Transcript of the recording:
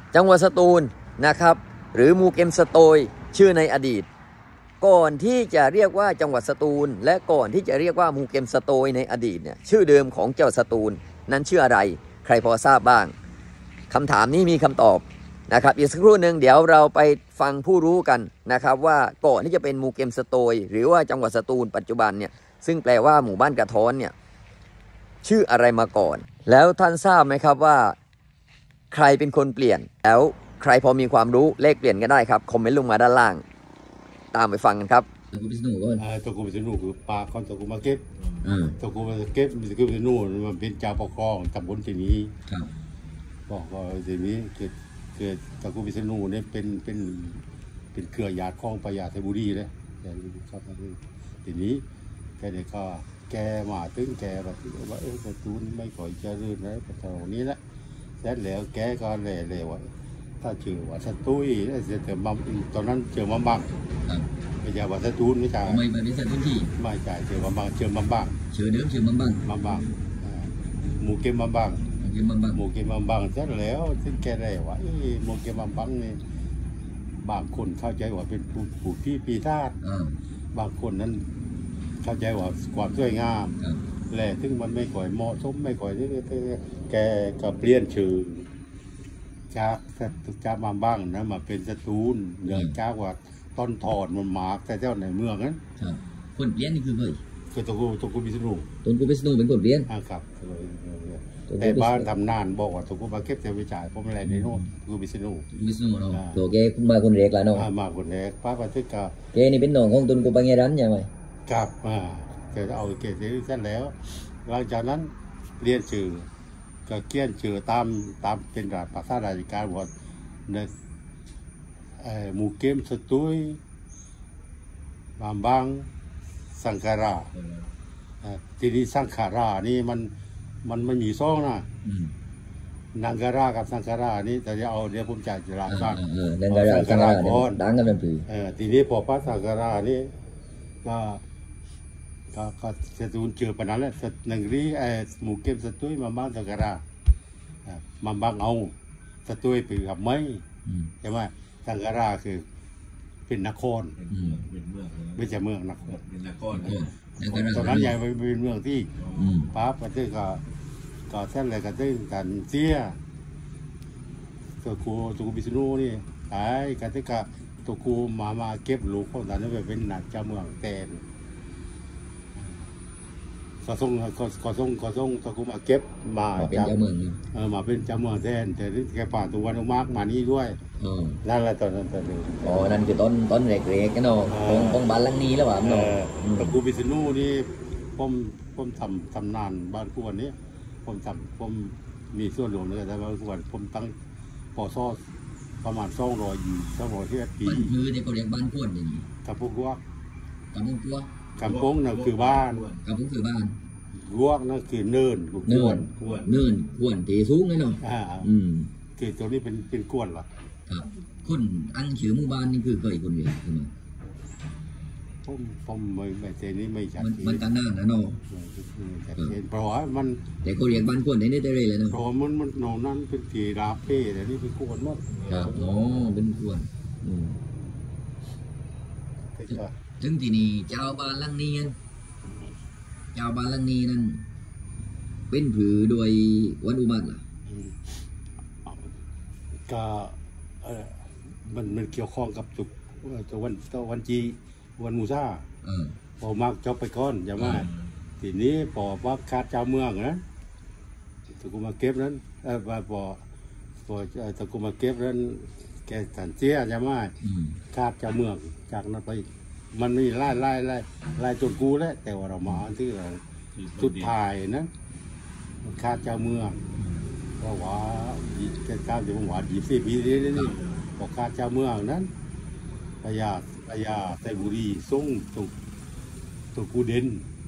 จังหวัดสตูลนะครับหรือมูเก็มสโตยชื่อในอดีตก่อนที่จะเรียกว่าจังหวัดสตูลและก่อนที่จะเรียกว่ามูเก็มสโตยในอดีตเนี่ยชื่อเดิมของเจ้าสตูลนั้นชื่ออะไรใครพอทราบบ้างคำถามนี้มีคำตอบนะครับอีกสักครู่หนึ่งเดี๋ยวเราไปฟังผู้รู้กันนะครับว่าก่อนที่จะเป็นมูเก็มสโตยหรือว่าจังหวัดสตูลปัจจุบันเนี่ยซึ่งแปลว่าหมู่บ้านกระท้อนเนี่ยชื่ออะไรมาก่อนแล้วท่านทราบไหมครับว่าใครเป็นคนเปลี่ยนแล้วใครพอมีความรู้เลขเปลี่ยนกันได้ครับคอมเมนต์ลงมาด้านล่างตามไปฟังกันครับตะกูพิษณุก่อนตะกูพิษณุคือปากของตะกูมาเก็บตะกูมาเก็บตะกูพิษณุมันเป็นเจ้าปกครองตำบลที่นี้บอกว่าที่นี้คือตะกูพิษณุเนี่ยเป็นเครือญาติของปยาไทบุรีเลยครับทีนี้แกเนี่ยก็แกมาตึ้งแกแบบว่าประตูไม่ค่อยจะรื่นนะประตูนี้แหละแล้วแกก็เลยว่าถ้าเจอว่าสตุ้ยเจอมัมตอนนั้นเจอมัมบังไม่ใช่ว่าสตูนไม่ใช่ไม่เป็นสตูนที่ไม่ใช่เจอมัมบังเจอมัมบังเชื่อเดิมเชื่อมัมบังหมูเก็บมัมบังหมูเก็บมัมบังเสร็จแล้วซึ่งแกได้ว่าหมูเก็บมัมบังนี่บางคนเข้าใจว่าเป็นผู้พี่ปีธาตุบางคนนั้นเข้าใจว่าความสวยงามแหละซึ่งมันไม่ค่อยเหมาะสมไม่ค่อยแกก็เปลี่ยนชื่อจากมาบ้างนะมาเป็นสตูลเนื่องจากว่าต้นถอดมันหมากแต่เจ้าในเมืองนั้นคนเปลี่ยนนี่คือตะกูพิษณุเป็นคนเปลี่ยนครับแต่บ้านทำนานบอกว่าตะกูมาเก็บแต่วิจัยเพราะอะไรในโน่นตะกูพิษณุเนาะตัวแกมาคนเล็กแล้วเนาะมาคนเล็กป้าก็ทึกกับแกนี่เป็นน้องของตุนกูปังเงรันใช่ไหมครับแกเอาเกศเสร็จแล้วหลังจากนั้นเรียนชื่อก็เกี้ยนชื่อตามเป็นภาษาราชการว่าในหมู่เกมสตุยบางสังขาราทีนี้สังขารานี่มันไม่มีซ่องนะนังการากับสังขารานี่แต่จะเอาเดี๋ยวผมจะเล่าให้ฟังนังการาสังขาราดังกันเป็นปีทีนี้พอพระสังขารานี่ก็สตูนเจอปัญหาแล้วหนึ่งรีหมู่เก็บสตุยมาบ้างสังขารามาบ้างเอาสตุยไปกับไม้ใช่ไหมสังขาราคือเป็นนครไม่ใช่เมืองนครเป็นนครตอนนั้นใหญ่เป็นเมืองที่ป้าประเทศก็เส้นอะไรกันเส้นกันเสียตัวกูบิสโนนี่ไอ้กันที่กับตัวกูมาเก็บลูกของตอนนั้นไปเป็นหนักเจ้าเมืองแทนก็ส่งตัวกูมาเก็บมาเป็นเจ้าเมืองมาเป็นเจ้าเมืองแทนแต่ที่แกป่าตัววันมากมานี่ด้วยนั่นแหละตอนนั้นนั่นคือต้นเล็กๆกันเนาะของบ้านหลังนี้แล้วว่าเนาะตัวกูบิสโนนี่ผมทำนานบ้านกูวันนี้ผมมีส่วนหลวงเลยแต่ว่ากูวันผมตั้งปอซ่อประมาณ200ปีคือในเขาเรียกบ้านพวนอย่างนี้กับพวกกัวกำปงนั่นคือบ้านลวกนั่นคือเนินขวนตีสูงเลยเนาะคือตัวนี้เป็นกวนหรอครับคนอังเฉือหมู่บ้านนี่คือเคยคนเดียวใช่ไหมผมไม่เจนี่ไม่ชัดมันกันหน้านะเนาะเพราะว่ามันแต่เขาเรียกบ้านกวนไหนได้เลยเนาะเพราะมันนองนั้นเป็นกีราเป้แต่นี่เป็นกวนหมดครับเป็นกวนถึงที่นี่เจ้าบ้านหลังนี้นั่นเป็นผือโดยวันอุบัติล่ะก็มันเกี่ยวข้องกับตัววันจีวันมูซาพอมากจบไปก่อนอย่ามาทีนี้พอว่าคาดเจ้าเมืองนะตะกูมาเก็บนั้นพอตะกูมาเก็บนั้นแกสันเจี๊ยอย่ามาคาดเจ้าเมืองจากนั้นไปมันมีไล่จนกูแล้วแต่ว่าเรามาที่เราสุดท้ายนะมันคาดเจ้าเมืองเพราะว่าแค่การที่ผมว่า24 ปีนี่บอกคาดเจ้าเมืองนั้นพญาไทบุรีส่งตัวกูเด่น